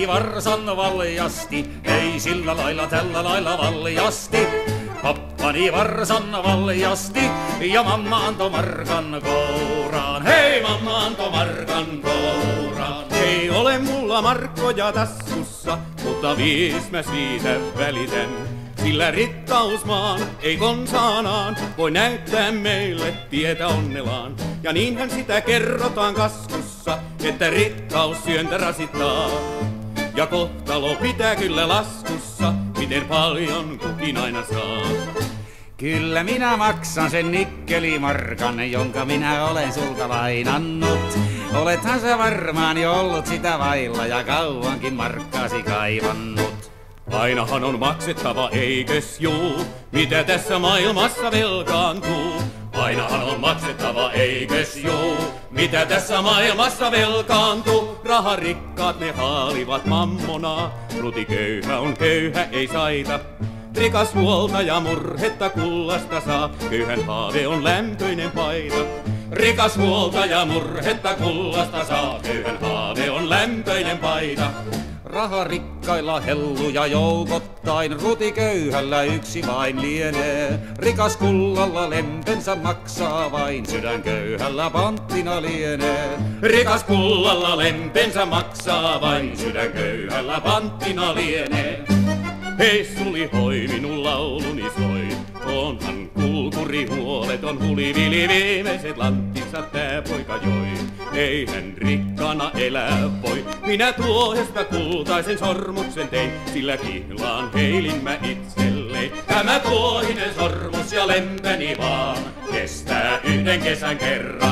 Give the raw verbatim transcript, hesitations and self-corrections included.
Pappani varsan valjasti, ei sillä lailla tällä lailla valjasti. Pappani varsan valjasti ja mamma antoi markan kouraan. Hei, mamma antoi markan kouraan. Ei ole mulla markkoja taskussa, mutta viis mä siitä välitän. Sillä rikkausmaan ei konsaanaan voi näyttää meille tietä onnelaan. Ja niinhän sitä kerrotaan kaskussa, että rikkaus syöntä rasittaa. Ja kohtalo pitää kyllä laskussa, miten paljon kukin aina saa. Kyllä minä maksan sen nikkelimarkan, jonka minä olen sulta lainannut. Olethan sä varmaan jo ollut sitä vailla ja kauankin markkaasi kaivannut. Ainahan on maksettava, eikös juu, mitä tässä maailmassa velkaantuu. Ainahan on maksettava, eikös juu, mitä tässä maailmassa velkaantuu. Raharikkaat ne haalivat mammonaa, rutiköyhä on köyhä, ei saita. Rikas huolta ja murhetta kullasta saa, köyhän haave on lämpöinen paita. Rikas huolta ja murhetta kullasta saa, köyhän haave on lämpöinen paita. Raha rikkailla helluja joukottain, rutiköyhällä yksi vain lienee. Rikas kullalla lempensä maksaa vain, sydän köyhällä panttina lienee. Rikas kullalla lempensä maksaa vain, sydän köyhällä panttina lienee. Hei suli hoi, minun lauluni soi, onhan kulkuri huoleton hulivili viimeiset lanttinsa tää poika joi. Eihän rikkana elää voi, minä tuohesta kultaisen sormuksen tein, sillä kihlaan heilin mä itselleen. Tämä tuohinen sormus ja lempeni vaan kestää yhden kesän kerran.